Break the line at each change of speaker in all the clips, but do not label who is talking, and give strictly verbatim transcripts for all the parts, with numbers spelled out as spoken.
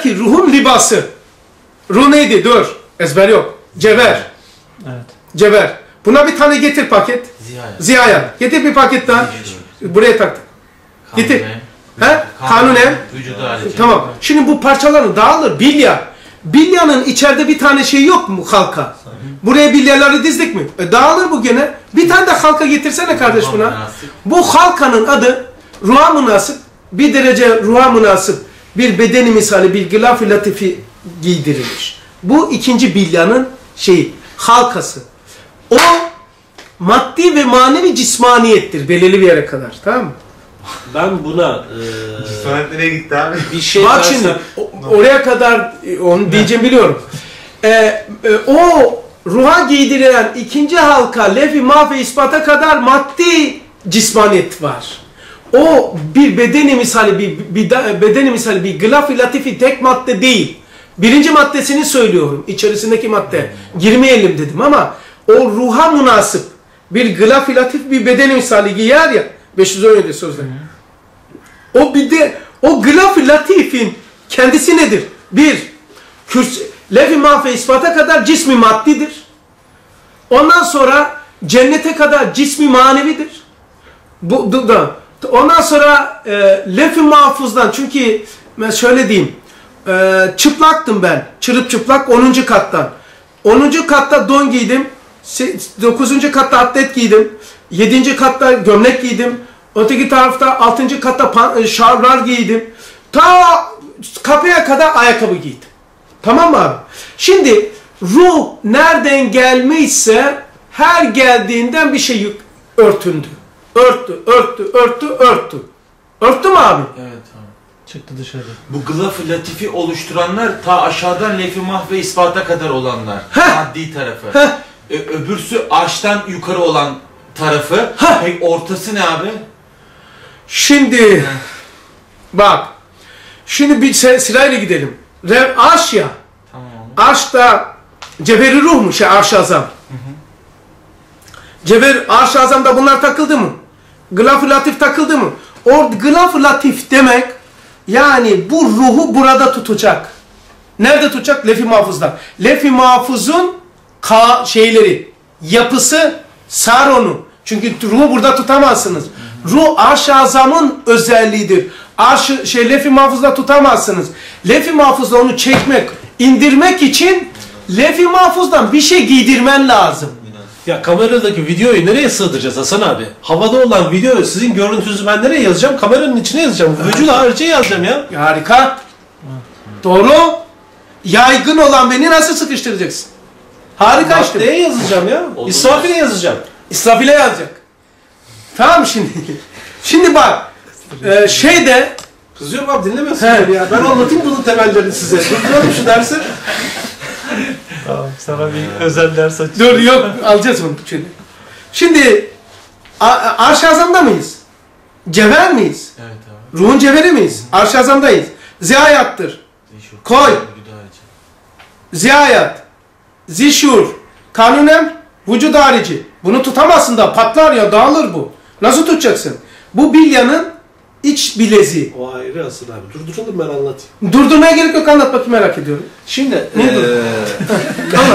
der ki ruhun libası. Ruh neydi? Dur. Ezber yok. Cevher.
Evet.
Cevher. Buna bir tane getir paket.
Ziyayat.
Ziyayat. Getir bir paket daha. Buraya taktık. Getir. He? Kanunen.
Vücudu harici.
Tamam. Şimdi bu parçaların dağılır. Bilya. Bilyanın içeride bir tane şey yok mu halka? Buraya bilyaları dizdik mi? E dağılır bu gene. Bir tane de halka getirsene kardeş buna. Bu halkanın adı ruha münasip. Bir derece ruha münasip bir bedeni misali bir gılaf-ı latifi giydirilmiş. Bu ikinci bilyanın şeyi, halkası. O maddi ve manevi cismaniyettir belirli bir yere kadar. Tamam mı?
Ben buna e,
Cismanet nereye gitti abi?
bir şey
Bak
versem...
şimdi o, oraya kadar onu diyeceğim biliyorum. Ee, e, o ruha giydirilen ikinci halka lef-i mahve ispata kadar maddi cismaniyet var. O bir bedeni misali bir, bir bedeni misali bir gılaf-ı latifi tek madde değil. Birinci maddesini söylüyorum. İçerisindeki madde. Girmeyelim dedim ama o ruha münasip bir gılaf-ı latif bir bedeni misali giyer ya. beş yüz on yedi sözde. O bir de o gılaf-ı latifin kendisi nedir? Bir, lef-i mahve ispata kadar cismi maddidir. Ondan sonra cennete kadar cismi manevidir. Bu, bu da. Ondan sonra e, lef-i mahfuzdan, çünkü ben şöyle diyeyim, e, çıplaktım ben, çırıp çıplak onuncu kattan. onuncu katta don giydim, dokuzuncu katta atlet giydim, yedinci katta gömlek giydim, öteki tarafta altıncı katta şalvar giydim, ta kapıya kadar ayakkabı giydim. Tamam mı abi? Şimdi ruh nereden gelmişse her geldiğinden bir şey örtündü. Örttü, örttü, örttü, örttü. Örttü mü abi?
Evet tamam.
Çıktı dışarı.
Bu gılaf-ı latifi oluşturanlar ta aşağıdan lef-i mahve ispata kadar olanlar.
Heh.
Maddi tarafı.
Heh.
Ö öbürsü arştan yukarı olan tarafı.
Heh.
Peki ortası ne abi?
Şimdi Heh. bak. Şimdi bir sırayla gidelim. Rev arş ya.
Tamam.
Arş da cevheri ruh mu? Şey arş-ı azam. Cevher, arş-ı azamda bunlar takıldı mı? Gılaf-ı latif takıldı mı? O gılaf-ı latif demek yani bu ruhu burada tutacak. Nerede tutacak? Lef-i mahfuzda. Lef-i mahfuzun ka şeyleri, yapısı sar onu. Çünkü ruhu burada tutamazsınız. Ruh arş-ı azamın özelliğidir. Arş şey lef-i mahfuzda tutamazsınız. Lef-i mahfuzda onu çekmek, indirmek için lef-i mahfuzdan bir şey giydirmen lazım.
Ya kameradaki videoyu nereye sığdıracağız Hasan abi? Havada olan video, sizin görüntünüzü ben nereye yazacağım? Kameranın içine yazacağım. Vücudu harici yazacağım ya.
Harika. Doğru. Yaygın olan beni nasıl sıkıştıracaksın? Harika işte.
Neye yazacağım ya? İsrafil'e yazacağım.
İsrafil'e yazacak. Tamam şimdi. Şimdi bak. E, şeyde.
Kızıyorum abi, dinlemiyorsunuz ya. Ben anlatayım bunun temellerini size. Durduralım şu dersi.
Tamam, sana bir özel ders açayım.
Dur yok, alacağız bunu. Şimdi Arş-ı Azam'da mıyız? Cevher miyiz?
Evet abi.
Ruhun cevheri miyiz? Arş-ı Azam'dayız. Ziyayattır. Koy. Ziyayat. Zişur. Kanunem. Vücud harici. Bunu tutamazsın da patlar ya, dağılır bu. Nasıl tutacaksın? Bu bilyanın iç bileziği.
O ayrı Hasan abi. Durduralım, ben anlatayım.
Durdurmaya gerek yok, anlat bakayım, merak ediyorum.
Şimdi
Ne
ee...
Anlat.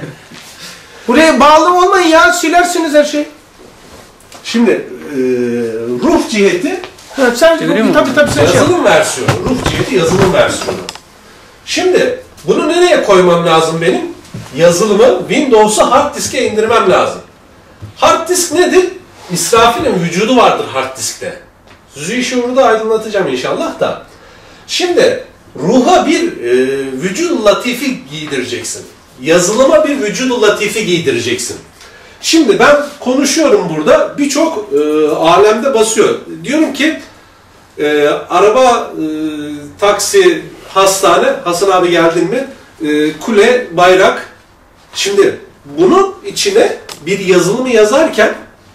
Buraya bağlı olmayın ya, silersiniz her şey.
Şimdi ee, ruh ciheti
Ha, sen tabii tabii tabii sen şey yap.
yazılım versiyonu. Ruh ciheti yazılım versiyonu. Şimdi bunu nereye koymam lazım benim? Yazılımı Windows'u hard diske indirmem lazım. Hard disk nedir? İsrafil'in vücudu vardır hard diskte. Zişur'u da aydınlatacağım inşallah da. Şimdi ruha bir e, vücudu latifi giydireceksin. Yazılıma bir vücudu latifi giydireceksin. Şimdi ben konuşuyorum burada, birçok e, alemde basıyor. Diyorum ki e, araba, e, taksi, hastane, Hasan abi geldin mi? E, kule, bayrak. Şimdi bunun içine bir yazılımı yazarken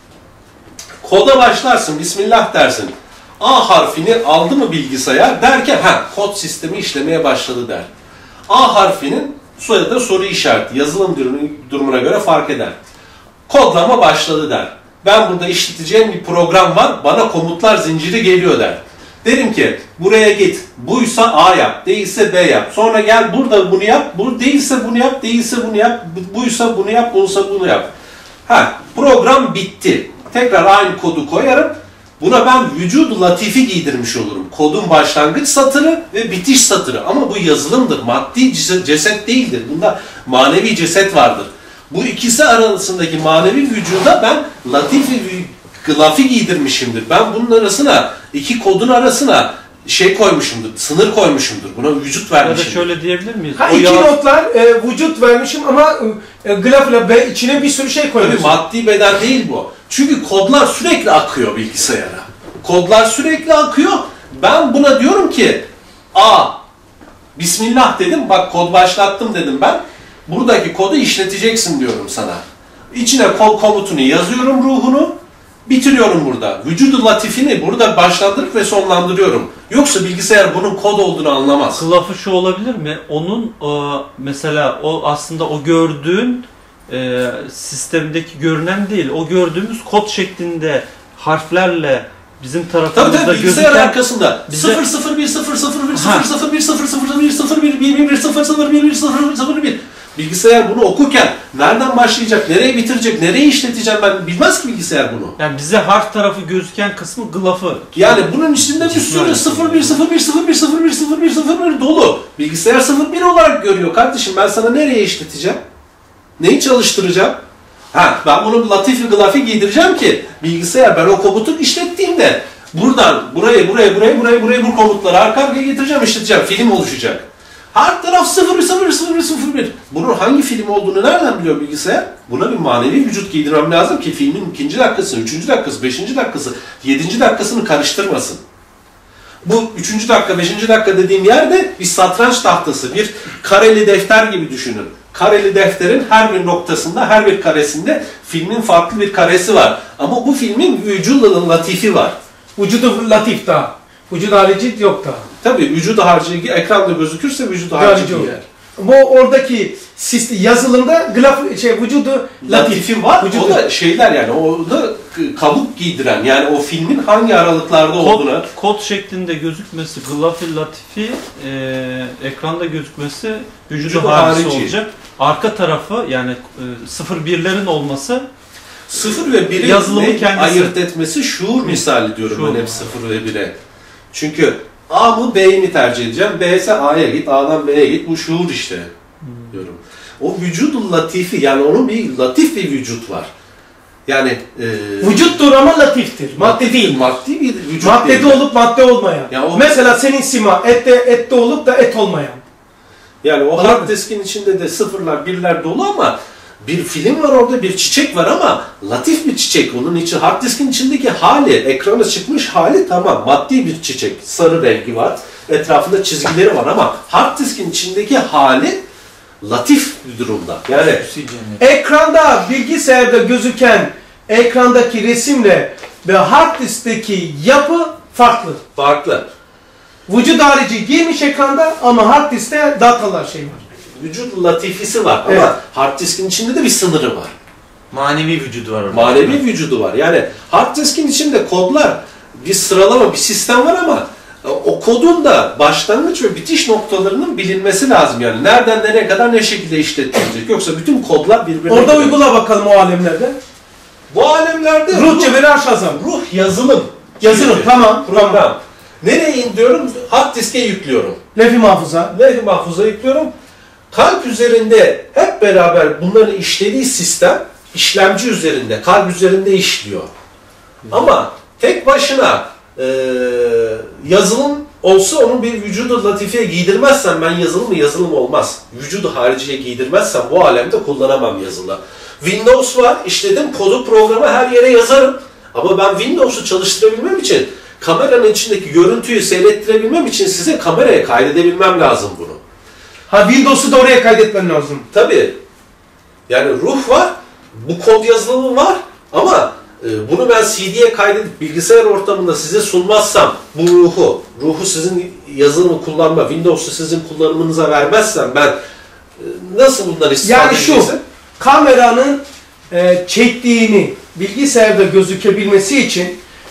koda başlarsın, Bismillah dersin. A harfini aldı mı bilgisayar derken, ha kod sistemi işlemeye başladı der. A harfinin soyadı soru işareti, yazılım durumuna göre fark eder. Kodlama başladı der. Ben burada işleteceğim bir program var, bana komutlar zinciri geliyor der. Derim ki buraya git. Buysa A yap. Değilse B yap. Sonra gel burada bunu yap. Bu değilse bunu yap. Değilse bunu yap. Buysa bunu yap. Buysa bunu yap. Ha, program bitti. Tekrar aynı kodu koyarım. Buna ben vücudu latifi giydirmiş olurum. Kodun başlangıç satırı ve bitiş satırı. Ama bu yazılımdır. Maddi ceset değildir. Bunda manevi ceset vardır. Bu ikisi arasındaki manevi vücuda ben latifi lafi giydirmişimdir. Ben bunun arasına, iki kodun arasına şey koymuşumdur, sınır koymuşumdur. Buna vücut vermişimdir.
Ya da şöyle diyebilir miyiz?
Ha,
O
iki
yaz...
notlar e, vücut vermişim ama e, glafla be, içine bir sürü şey koymuşum.
Tabii maddi beden değil bu. Çünkü kodlar sürekli akıyor bilgisayara. Kodlar sürekli akıyor. Ben buna diyorum ki A, Bismillah dedim, bak kod başlattım dedim ben. Buradaki kodu işleteceksin diyorum sana. İçine kod komutunu yazıyorum, ruhunu. Bitiriyorum burada. Vücudu latifini burada başlandırıp ve sonlandırıyorum. Yoksa bilgisayar bunun kod olduğunu anlamaz.
Kılıfı şu olabilir mi? Onun o, mesela o aslında o gördüğün e, sistemdeki görünen değil. O gördüğümüz kod şeklinde harflerle bizim tarafımızda
tabii tabii bilgisayar
gözüken
arkasında
bize...
sıfır sıfır bir sıfır sıfır bir sıfır sıfır bir sıfır sıfır bir sıfır bir bir bir sıfır sıfır bir bir sıfır sıfır bir. Bilgisayar bunu okurken nereden başlayacak, nereye bitirecek, nereye işleteceğim ben bilmez ki bilgisayar bunu.
Yani bize harf tarafı gözüken kısmı glafı.
Yani bunun içinde bir sürü sıfır bir sıfır bir sıfır bir sıfır bir sıfır bir sıfır bir dolu. Bilgisayar sıfır bir olarak görüyor kardeşim. Ben sana nereye işleteceğim? Neyi çalıştıracağım? Ha, ben bunu latifi glafi giydireceğim ki bilgisayar ben o komutu işlettiğimde buradan buraya buraya buraya buraya buraya bu komutları arka arkaya getireceğim, işleteceğim. Film oluşacak. Her taraf sıfır sıfır sıfır sıfır bir. Bunun hangi film olduğunu nereden biliyor bilgisayar? Buna bir manevi vücut giydirmem lazım ki filmin ikinci dakikasını, üçüncü dakikası, beşinci dakikası, yedinci dakikasını karıştırmasın. Bu üçüncü dakika, beşinci dakika dediğim yerde bir satranç tahtası, bir kareli defter gibi düşünün. Kareli defterin her bir noktasında, her bir karesinde filmin farklı bir karesi var. Ama bu filmin vücudu latifi var.
Vücudu latif daha. Vücudu harici yok daha.
Tabii vücudu harici ekranda gözükürse vücudu harici giyer.
Bu oradaki sistem, yazılımda glaf, şey, vücudu
latifi var.
Vücudu.
O da şeyler yani o da kabuk giydiren yani o filmin hangi aralıklarda
Kod,
olduğunu.
kod şeklinde gözükmesi, glafı latifi e, ekranda gözükmesi vücudu,
Vücudu
harici
harici
olacak. Arka tarafı yani e, sıfır birlerin olması
Sıfır ve biri
yazılımı kendisi
ayırt etmesi şuur misali diyorum
şuur.
ben hep sıfır ve bire. Çünkü A mı B'yi mi tercih edeceğim? B ise A'ya git, A'dan B'ye git. Bu şuur işte hmm. diyorum. O vücudu latifi yani onun bir latif bir vücut var. Yani e,
vücuttur ama latiftir. Madde değil.
Maddi bir vücut
Maddede
değil.
olup madde olmayan.
Yani o,
mesela senin sima ette ette olup da et olmayan.
Yani o hard diskin içinde de sıfırlar, birler dolu ama bir film var orada, bir çiçek var ama latif bir çiçek. Onun için hard diskin içindeki hali, ekrana çıkmış hali tamam. Maddi bir çiçek, sarı rengi var. Etrafında çizgileri var ama hard diskin içindeki hali latif bir durumda. Yani
ekranda, bilgisayarda gözüken ekrandaki resimle ve hard diskteki yapı farklı.
Farklı.
Vücut harici girmiş ekranda ama hard diskte datalar şey var.
Vücut latifisi var
evet.
Ama hard diskin içinde de bir sınırı var.
Manevi vücudu var orada.
Manevi vücudu var. Yani hard diskin içinde kodlar, bir sıralama, bir sistem var ama o kodun da başlangıç ve bitiş noktalarının bilinmesi lazım. Yani nereden nereye kadar ne şekilde işletilecek. Yoksa bütün kodlar birbirine...
Orada
gidiyor.
uygula bakalım o alemlerde.
Bu alemlerde
ruh, ruh cebeli aşağısam.
Ruh yazılım.
Yazılım
Şimdi,
tamam.
Program.
Tamam.
Nereye indiriyorum? Hard diske yüklüyorum.
Lef-i mahfuza.
Lef-i mahfuza yüklüyorum. Kalp üzerinde hep beraber bunların işlediği sistem işlemci üzerinde, kalp üzerinde işliyor. Ama tek başına e, yazılım olsa onun bir vücudu latifiye giydirmezsem ben yazılım mı yazılım olmaz. Vücudu hariciye giydirmezsem bu alemde kullanamam yazılı. Windows var, işledim kodu programı her yere yazarım. Ama ben Windows'u çalıştırabilmem için kameranın içindeki görüntüyü seyrettirebilmem için size kameraya kaydedebilmem lazım bunu.
Ha Windows'u da oraya kaydetmen lazım.
Tabii. Yani ruh var, bu kod yazılımı var ama e, bunu ben C D'ye kaydedip bilgisayar ortamında size sunmazsam bu ruhu, ruhu sizin yazılımı kullanma, Windows'u sizin kullanımınıza vermezsem ben e, nasıl bundan istifade
yani şu,
edeceksin?
Kameranın e, çektiğini bilgisayarda gözükebilmesi için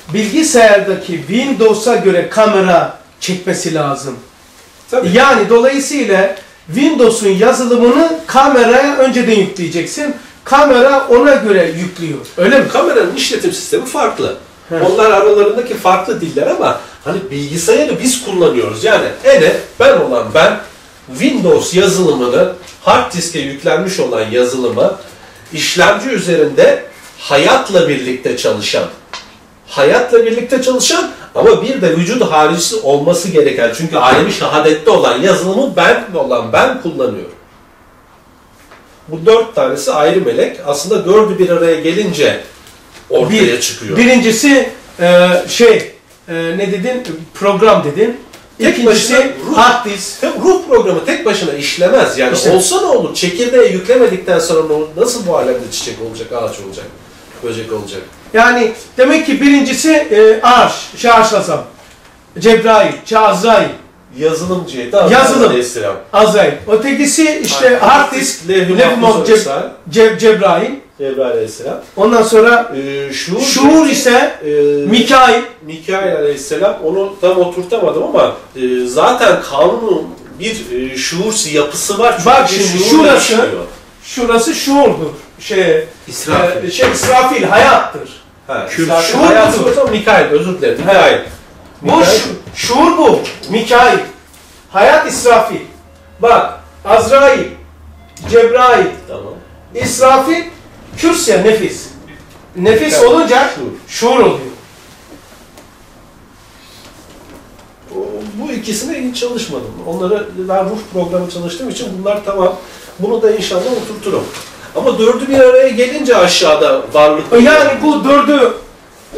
bilgisayardaki Windows'a göre kamera çekmesi lazım.
Tabii.
Yani dolayısıyla Windows'un yazılımını kameraya önceden yükleyeceksin. Kamera ona göre yüklüyor. Öyle mi?
Kameranın işletim sistemi farklı.
He.
Onlar aralarındaki farklı diller ama hani bilgisayarı biz kullanıyoruz. Yani hele ben olan ben Windows yazılımını hard diske yüklenmiş olan yazılımı işlemci üzerinde hayatla birlikte çalışan hayatla birlikte çalışan ama bir de vücut haricisi olması gereken çünkü alemi şehadette olan yazılımı ben olan ben kullanıyorum. Bu dört tanesi ayrı melek. Aslında dördü bir araya gelince ortaya
Bir,
çıkıyor.
Birincisi e, şey e, ne dedin? Program dedin.
Tek
İkincisi
başına ruh-
hard disk.
Tabii ruh programı tek başına işlemez. Yani
İşte.
olsa ne olur? Çekirdeğe yüklemedikten sonra nasıl bu alemde çiçek olacak, ağaç olacak, böcek olacak?
Yani demek ki birincisi e, Arş, Şarş Azam, Cebrail, Azrail,
Yazılımcıyı da
Yazılım.
Aleyhisselam.
Azrail. Ötekisi işte
Yani
hard disk,
Levh-i
Levh-i
Mahfuz
Mahfuz,
Aleyhisselam,
Ceb, Cebrail.
Cebrail Aleyhisselam.
Ondan sonra
Ee, şuur,
şuur ise
e,
Mikail.
Mikail Aleyhisselam. Onu tam oturtamadım ama e, zaten kanunun bir e, şuur yapısı var. Çünkü
Bak
bir
şimdi
şuur
şurası,
yaşıyor.
şurası şuurdur. Şey,
İsrafil.
e, şey İsrafil, hayattır.
Ha,
Şuur-
zaten
şuur
hayatı
budur.
o zaman Mikail, özür dilerim. Mikail.
Bu
Mikail.
şu- şuur bu. Mikail. Hayat İsrafil. Bak Azrail, Cebrail,
Tamam.
İsrafil, kürsüye nefis. Nefis
Evet,
olunca
şuur.
şuur oluyor.
O- Bu ikisine hiç çalışmadım. Onları ben ruh programı çalıştığım için bunlar tamam. Bunu da inşallah oturturum. Ama dördü bir araya gelince aşağıda varlık.
Yani bu dördü e,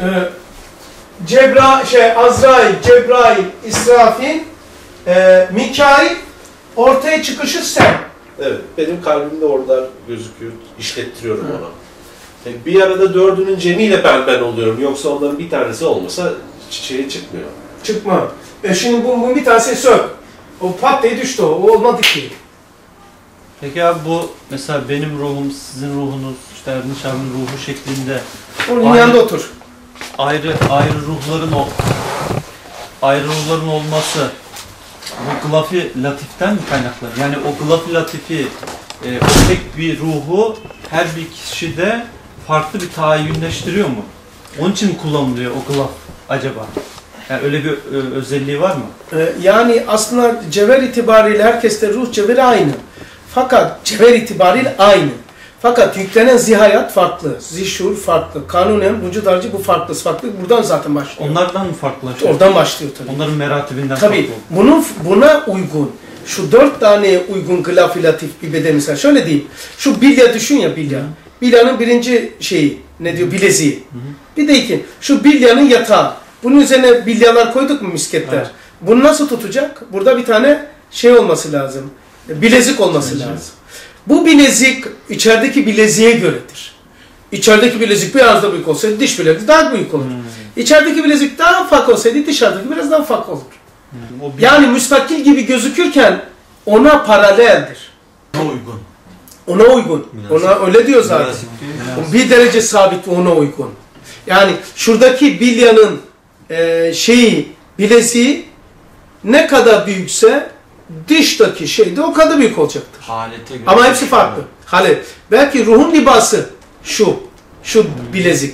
Cebra, şey, Azrail, Cebrail, İsrafil, e, Mikail, ortaya çıkışı sen.
Evet, benim kalbimde oralar gözüküyor. İşlettiriyorum onu. Yani bir arada dördünün cemiyle ben ben oluyorum. Yoksa onların bir tanesi olmasa çiçeğe çıkmıyor.
Çıkma. E şimdi bu, bu bir tanesi sök. O pat diye düştü o. O olmadı ki.
Peki abi bu mesela benim ruhum, sizin ruhunuz, işte Erdinç abinin ruhu şeklinde
Onun
Aynen.
yanında otur.
ayrı ayrı ruhların o ayrı ruhların olması bu gılaf-ı latiften mi kaynaklanır? Yani o gılaf-ı latifi e, o tek bir ruhu her bir kişide farklı bir tayinnleştiriyor mu? Onun için mi kullanılıyor o gılaf acaba? Yani öyle bir e, özelliği var mı?
E, yani aslında cevher itibariyle herkeste ruh cevheri aynı. Fakat cevher itibariyle aynı. Fakat yüklenen zihayat farklı. Zişur farklı. Kanunen, vücut harcı bu farklı. Farklı buradan zaten başlıyor.
Onlardan mı farklılaşıyor?
Oradan başlıyor tabii.
Onların meratibinden
Tabii
farklı.
bunun buna uygun, şu dört tane uygun gılaf-ı latif bir beden mesela şöyle diyeyim. Şu bilya düşün ya bilya. Bilyanın birinci şeyi ne diyor bileziği. Hı hı. Bir de iki. Şu bilyanın yatağı. Bunun üzerine bilyalar koyduk mu misketler? Evet. Bunu nasıl tutacak? Burada bir tane şey olması lazım. Bilezik olması Bence. lazım. Bu bilezik içerideki bileziğe göredir. İçerideki bilezik biraz da büyük olsaydı dış bilezik daha büyük olur. Hmm. İçerideki bilezik daha ufak olsaydı dışarıdaki biraz daha ufak olur. Hmm. Yani müstakil gibi gözükürken ona paraleldir.
Ona uygun.
Ona uygun. Münasip. Ona öyle diyor zaten. Münasip. Bir derece sabit ve ona uygun. Yani şuradaki bilyanın e, şeyi, bileziği ne kadar büyükse dıştaki şey de o kadar büyük olacaktır.
Halete göre.
Ama hepsi farklı. Halet. Belki ruhun libası şu, şu hmm. bilezik.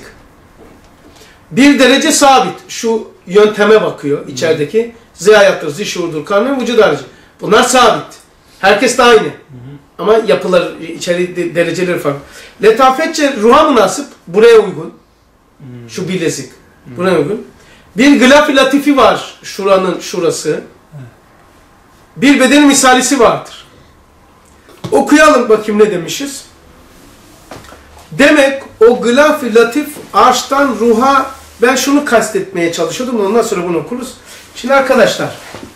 Bir derece sabit. Şu yönteme bakıyor içerideki. Hmm. Zihayattır, zişurdur, kanun, vücut harcı. Bunlar sabit. Herkes de aynı. Hmm. Ama yapılar, içeri dereceleri farklı. Letafetçe ruha münasip, buraya uygun. Hmm. Şu bilezik. Hmm. Buraya uygun. Bir gılaf-ı latifi var. Şuranın şurası. Bir beden misalisi vardır. Okuyalım bakayım ne demişiz. Demek o gılaf-ı latif arştan ruha, ben şunu kastetmeye çalışıyordum, ondan sonra bunu okuruz. Şimdi arkadaşlar,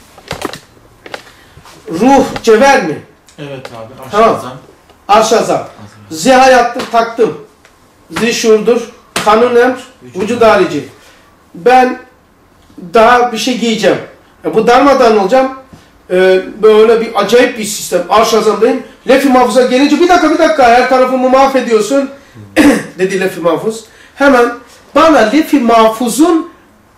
ruh cevher mi?
Evet abi. Arş
Tamam.
azam.
Arş azam. Zihayattır, taktım. Zişurdur, kanun emr, vücud harici. Ben daha bir şey giyeceğim. Ya bu darmadan olacağım. Ee, böyle bir acayip bir sistem. Arş azamdayım. Lef-i mahfuza gelince bir dakika bir dakika her tarafımı mahvediyorsun. dedi Lef-i mahfuz. Hemen bana Lef-i mahfuzun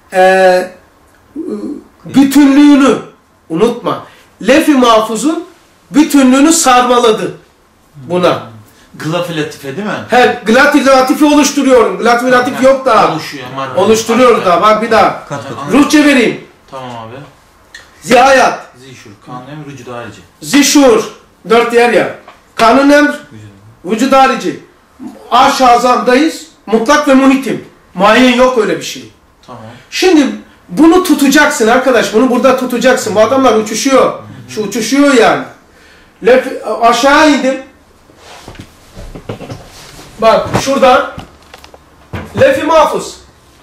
e, bütünlüğünü unutma. Lef-i mahfuzun bütünlüğünü sarmaladı buna.
Gılaf-ı latife değil mi?
Her glat-i latife oluşturuyorum. Glat-i latif yok daha.
Oluşuyor. Hemen.
Oluşturuyoruz daha. Bak bir daha.
Kat kat.
Ruhçe vereyim.
Tamam abi.
Zihayat.
Zişur, kanun, vücudu harici.
Zişur. Dört yer ya. Kanun emr. Vücud harici. Arş-ı azamdayız. Mutlak ve muhitim. Muayyen yok öyle bir şey.
Tamam.
Şimdi bunu tutacaksın arkadaş. Bunu burada tutacaksın. Bu adamlar uçuşuyor. Şu uçuşuyor yani. Lef, aşağı indim. Bak şuradan. Lef-i mahfuz.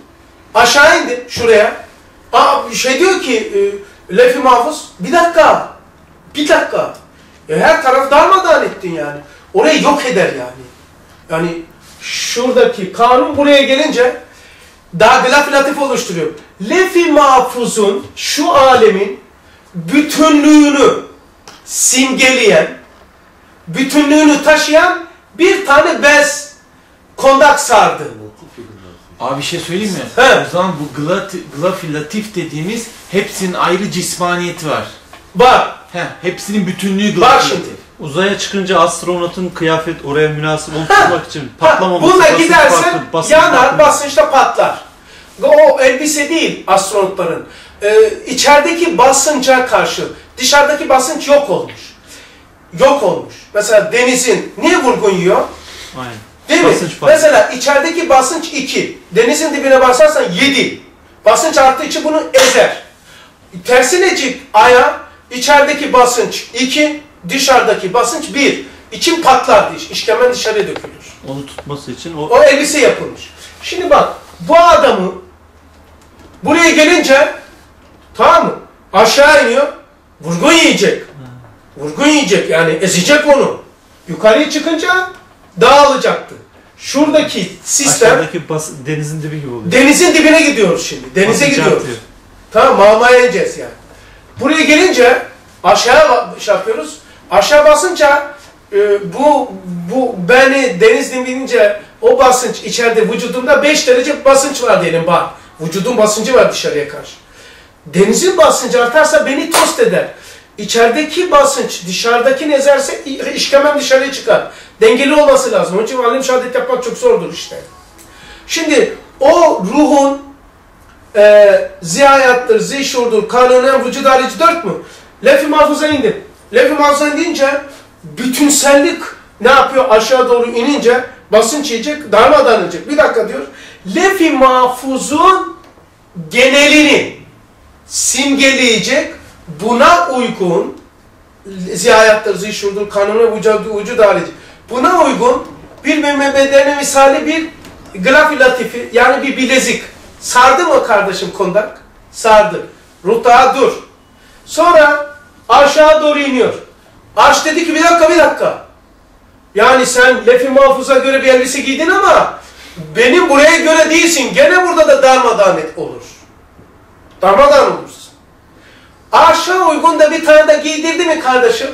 Aşağı indim şuraya. Aa, bir şey diyor ki e, lef-i mahfuz. Bir dakika. Bir dakika. E, her taraf darmadağın ettin yani. Orayı yok eder yani. Yani şuradaki kanun buraya gelince daha gılaf-ı latif oluşturuyor. Lef-i mahfuzun şu alemin bütünlüğünü simgeleyen, bütünlüğünü taşıyan bir tane bez kondak sardı.
Abi bir şey söyleyeyim mi?
He.
O zaman bu glat, gılaf-ı latif dediğimiz hepsinin ayrı cismaniyeti var.
Bak,
He, hepsinin bütünlüğü
bak
gılaf-ı
şimdi.
latif.
Uzaya çıkınca astronotun kıyamet oraya münasip oluşturmak için patlamaması,
Buna
basınç
gidersen
farkı, basınç
yanar,
farkı.
basınçta patlar. O elbise değil astronotların. Ee, içerideki basınca karşı dışarıdaki basınç yok olmuş. Yok olmuş. Mesela denizin niye vurgun yiyor?
Aynen.
Değil mi?
Basınç farkı.
Mesela içerideki basınç iki. Denizin dibine basarsan yedi. Basınç arttığı için bunu ezer. Tersine cik aya içerideki basınç iki, dışarıdaki basınç bir. İçin patlar diş. İşkemen dışarıya dökülür.
Onu tutması için o
O elbise yapılmış. Şimdi bak bu adamı buraya gelince tamam mı? Aşağı iniyor. Vurgun yiyecek. Vurgun yiyecek yani ezecek onu. Yukarıya çıkınca dağılacaktı. Şuradaki sistem
aşağıdaki bas, denizin dibi gibi oluyor.
denizin dibine gidiyoruz şimdi. Denize
Basınç
gidiyoruz.
artıyor.
Tamam mağmaya ineceğiz yani. Buraya gelince aşağı şey yapıyoruz. Aşağı basınca e, bu bu beni deniz dibince o basınç içeride vücudumda beş derece basınç var diyelim bak. Vücudun basıncı var dışarıya karşı. Denizin basıncı artarsa beni tost eder. İçerideki basınç dışarıdaki ezerse işkemem dışarıya çıkar. Dengeli olması lazım. Onun için alim şehadet yapmak çok zordur işte. Şimdi o ruhun e, zihayattır, zişurdur, kanunen, vücud harici dört mü? Lef-i mahfuza indim. Lef-i mahfuza indince bütünsellik ne yapıyor? Aşağı doğru inince basınç yiyecek, darmadağın edecek. Bir dakika diyor. Lef-i mahfuzun genelini simgeleyecek, buna uygun zihayattır, zişurdur, kanunen, vücud, vücud harici. Buna uygun bir bedene misali bir gılaf-ı latifi yani bir bilezik. Sardı mı kardeşim kondak? Sardı. Ruhta dur. Sonra aşağı doğru iniyor. Arş dedi ki bir dakika bir dakika. Yani sen lef-i mahfuza göre bir elbise giydin ama benim buraya göre değilsin. Gene burada da darmadağın et olur. Darmadağın olursun. Aşağı uygun da bir tane de giydirdi mi kardeşim?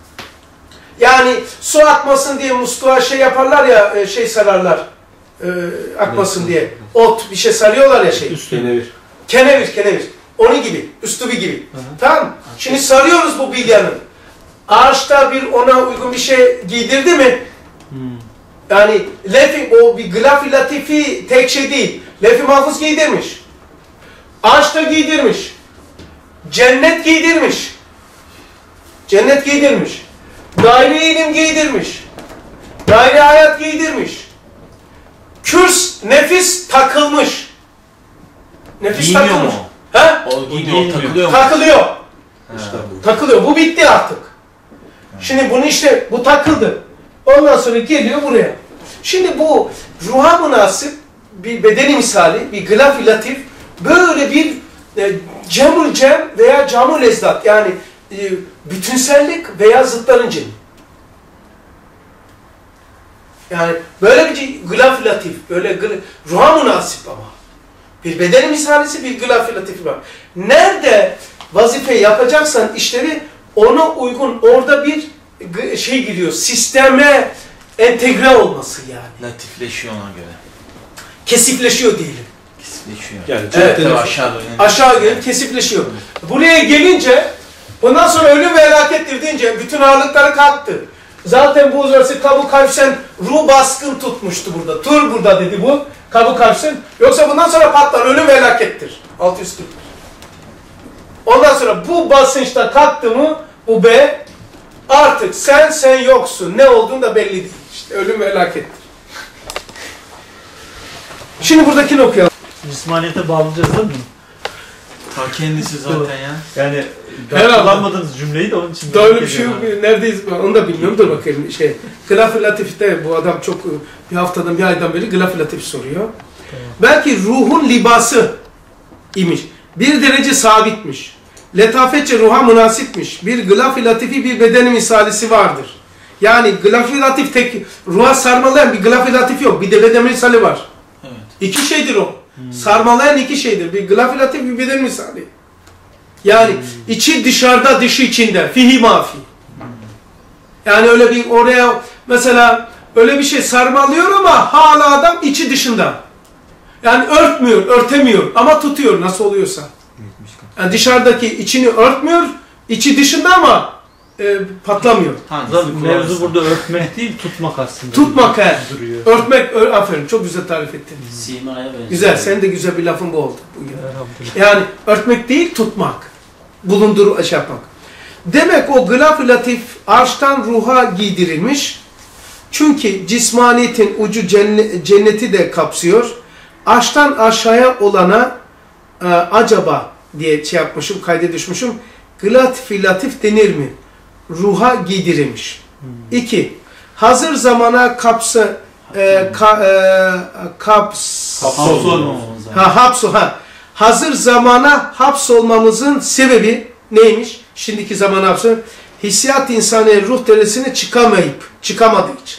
Yani su akmasın diye musluğa şey yaparlar ya, şey sararlar. E, akmasın diye. Ot bir şey sarıyorlar ya şey.
Üstüne
Kenevir, kenevir. Onun gibi, üslubi gibi. Hı hı. Tamam mı? Şimdi sarıyoruz bu bilyanı. Ağaçta bir ona uygun bir şey giydirdi mi? Hmm. Yani lefi, o bir gılaf-ı latifi tek şey değil. Lef-i mahfuz giydirmiş. Ağaçta giydirmiş. Cennet giydirmiş. Cennet giydirmiş. Daire ilim giydirmiş. Daire hayat giydirmiş. Kürs, nefis takılmış. Nefis
Giyiniyor
takılmış.
mu?
He?
O giyiniyor, takılıyor mu?
Takılıyor.
İşte bu.
Takılıyor. Bu bitti artık. Şimdi bunu işte, bu takıldı. Ondan sonra geliyor buraya. Şimdi bu ruha münasip bir bedeni misali, bir gılaf-ı latif, böyle bir e, cemul cem veya camul ezdat, yani e, bütünsellik veya zıtların cemi. Yani böyle bir gılaf-ı latif, böyle gıl- ruha münasip ama. Bir bedeni misalisi, bir gılaf-ı latifi var. Nerede vazife yapacaksan işlevi ona uygun, orada bir şey giriyor, sisteme entegre olması yani.
Latifleşiyor ona göre.
Kesifleşiyor diyelim.
kesipleşiyor.
Yani
Evet,
cepte
Tabii
nefes-
aşağı doğru.
Aşağı gelip kesipleşiyor. Buraya gelince ondan sonra ölüm ve helakettir deyince bütün ağırlıkları kalktı. Zaten bu uzarsı Kabu Kavsen ruh baskın tutmuştu burada. Tur burada dedi bu. Kabu Kavsen. Yoksa bundan sonra patlar. Ölüm ve helakettir. altı yüz kırk. Ondan sonra bu basınçta kalktı mı bu B artık sen sen yoksun. Ne olduğun da belli değil. İşte ölüm ve helakettir. Şimdi buradakini okuyalım.
Cismaniyete bağlayacağız değil mi?
Ta kendisi zaten ya.
Yani
Herhalde.
kullanmadığınız cümleyi de onun için.
Böyle
merak
bir şey yok.
ediyorum
Neredeyiz? Onu da bilmiyorum. Dur bakayım. Şey, Gılaf-ı Latif'te bu adam çok bir haftadan bir aydan beri Gılaf-ı Latif soruyor.
Tamam.
Belki ruhun libası imiş. Bir derece sabitmiş. Letafetçe ruha münasipmiş. Bir Gılaf-ı Latifi bir bedeni misalisi vardır. Yani Gılaf-ı Latif tek ruha sarmalayan bir Gılaf-ı Latif yok. Bir de beden misali var.
Evet.
İki şeydir o. Sarmalayan iki şeydir. Bir Gılaf-ı Latif bir beden misali. Yani içi dışarıda, dışı içinde. Fihi mafi. Yani öyle bir oraya mesela öyle bir şey sarmalıyor ama hala adam içi dışında. Yani örtmüyor, örtemiyor ama tutuyor nasıl oluyorsa. Yani dışarıdaki içini örtmüyor, içi dışında ama e, patlamıyor.
Zaten mevzu burada örtmek değil, tutmak aslında.
Tutmak he.
Duruyor.
Örtmek, ör, aferin çok güzel tarif ettin.
Sima'ya benziyor.
Güzel, senin de güzel bir lafın bu oldu. Bugün.
Elhamdülillah.
Yani örtmek değil, tutmak. Bulundur, şey yapmak. Demek o gılaf-ı latif arştan ruha giydirilmiş. Çünkü cismaniyetin ucu cennet, cenneti de kapsıyor. Arştan aşağıya olana e, acaba diye şey yapmışım, kayda düşmüşüm. Gılaf-ı latif denir mi? Ruha giydirilmiş. Hmm. İki, hazır zamana kapsı e, ka, e, kaps,
Hapsolmamamız lazım.
ha, hapsu, ha. Hazır zamana hapsolmamızın sebebi neymiş? Şimdiki zamana hapsolmamız. Hissiyat insani ruh derecesine çıkamayıp, çıkamadığı için.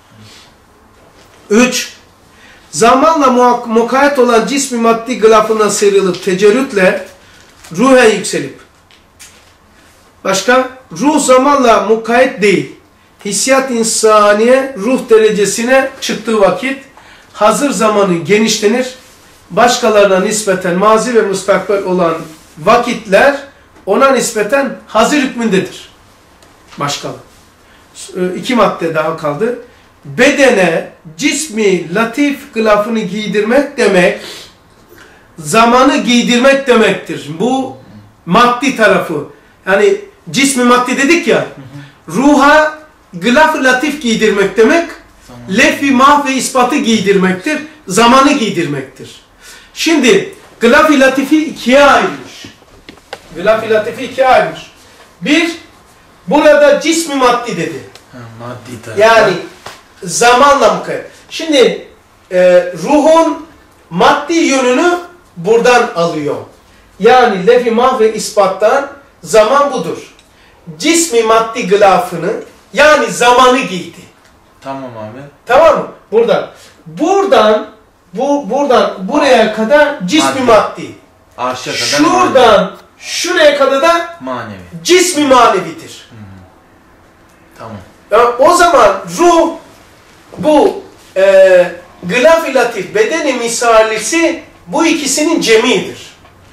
Üç, zamanla mukayyet olan cismi maddi gılafına sıyrılıp tecerrütle ruhen yükselip. Başka? Ruh zamanla mukayyet değil. Hissiyat insaniye ruh derecesine çıktığı vakit hazır zamanı genişlenir. Başkalarına nispeten mazi ve müstakbel olan vakitler ona nispeten hazır hükmündedir. Başkalı. İki madde daha kaldı. Bedene cismi latif gılafını giydirmek demek, zamanı giydirmek demektir. Bu maddi tarafı. Yani cismi maddi dedik ya, ruha gılaf-ı latif giydirmek demek, lef-i mah ve ispatı giydirmektir, zamanı giydirmektir. Şimdi gılaf-ı latifi ikiye ayrılmış. Gılaf-ı latifi ikiye ayrılmış. Bir, burada cismi maddi dedi.
Ha, maddi taraf.
Yani zamanla mukayyet. Şimdi e, ruhun maddi yönünü buradan alıyor. Yani lef-i mah ve ispattan zaman budur. Cismi maddi gılafını yani zamanı giydi.
Tamam abi.
Tamam mı? Buradan. Buradan bu buradan buraya kadar cismi
Maddi.
maddi.
Arşa kadar
Şuradan şuraya kadar da
manevi.
cismi manevidir.
Tamam.
Yani o zaman ruh bu e, gılaf-ı latif bedeni misalisi bu ikisinin cemidir.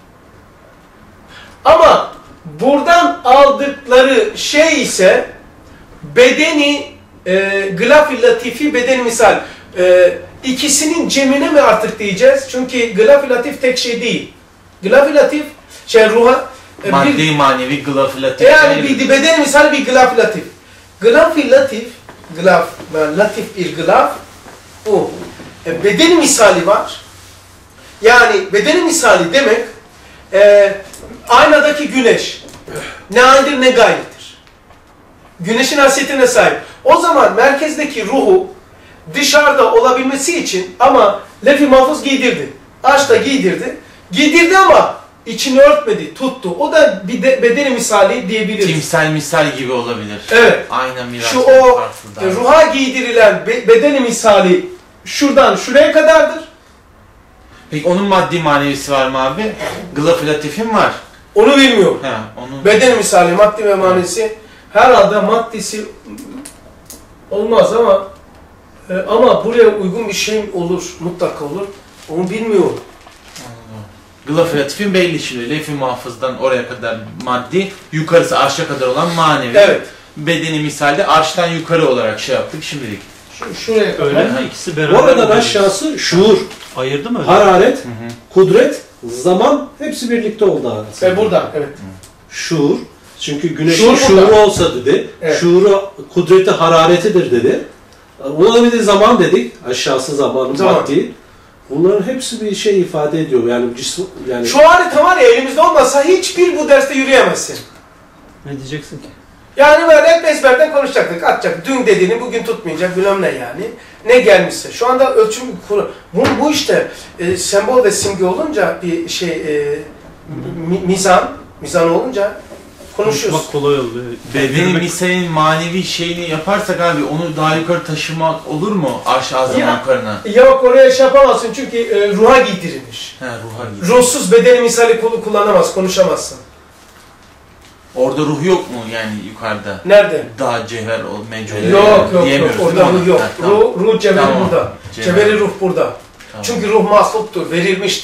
Ama buradan aldıkları şey ise bedeni e, gılaf-ı latifi bedeni misal. E, ikisinin cemine mi artık diyeceğiz? Çünkü gılaf-ı latif tek şey değil. Gılaf-ı latif şey ruha e,
Maddi
bir,
manevi gılaf-ı latif.
yani bir bedeni misal bir gılaf-ı latif. Gılaf-ı latif gılaf, latif bir gılaf o. E, bedeni misali var. Yani bedeni misali demek e, aynadaki güneş ne aynıdır ne gayrıdır. Güneşin hasiyetine sahip. O zaman merkezdeki ruhu dışarıda olabilmesi için ama lef-i mahfuz giydirdi. Ağaç da giydirdi. Giydirdi ama içini örtmedi, tuttu. O da bir de bedeni misali diyebiliriz.
Timsel misal gibi olabilir.
Evet.
Aynen biraz.
Şu o e, ruha giydirilen be, bedeni misali şuradan şuraya kadardır.
Peki onun maddi manevisi var mı abi? Gılaf-ı latifin var.
Onu bilmiyorum.
Ha, onun...
Bedeni misali, maddi ve manisi herhalde maddisi olmaz ama e, ama buraya uygun bir şey olur, mutlaka olur. Onu bilmiyorum.
Gılaf-ı latifin belli şimdi. Lef-i mahfızdan oraya kadar maddi, yukarısı arşa kadar olan manevi.
Evet.
Bedeni misalde arştan yukarı olarak şey yaptık şimdilik.
Şu, şuraya kadar.
Öyle mi? İkisi beraber.
Oradan
mi?
aşağısı şuur,
Ayırdı mı öyle?
hararet, kudret, zaman hepsi birlikte oldu aslında.
Ve burada, evet.
Şuur. Çünkü güneşin
Şuur
şuuru
burada.
olsa dedi.
Evet.
Şuuru kudreti hararetidir dedi. Buna bir de zaman dedik. Aşağısı zamanı
Zaman.
maddi. Bunların hepsi bir şey ifade ediyor. Yani cisim yani
Şu harita var ya elimizde olmasa hiçbir bu derste yürüyemezsin.
Ne diyeceksin ki?
Yani böyle hep ezberden konuşacaktık, atacak. Dün dediğini bugün tutmayacak, bilmem ne yani. Ne gelmişse. Şu anda ölçüm kuru. Bu, bu işte e, sembol ve simge olunca bir şey e, mi, mizan, mizan olunca konuşuyoruz.
Konuşmak kolay oluyor.
Bedeni
Bilmek-
misalin manevi şeyini yaparsak abi onu daha yukarı taşımak olur mu? Arş azam
Ya.
yukarına.
Yok oraya şey yapamazsın çünkü e, ruha giydirilmiş.
He ruha gidiyor.
Ruhsuz bedeni misali kulu kullanamaz, konuşamazsın.
Orada ruh yok mu yani yukarıda?
Nerede?
Daha cevher o mecbur.
Yok yok yok,
Diyemiyoruz
orada
değil mi
ruh
ona?
yok.
Ha, tamam.
Ruh, ruh cevheri
Tamam.
burada.
Cevher.
Cevheri ruh burada.
Tamam.
Çünkü ruh mahluktur, verilmiş.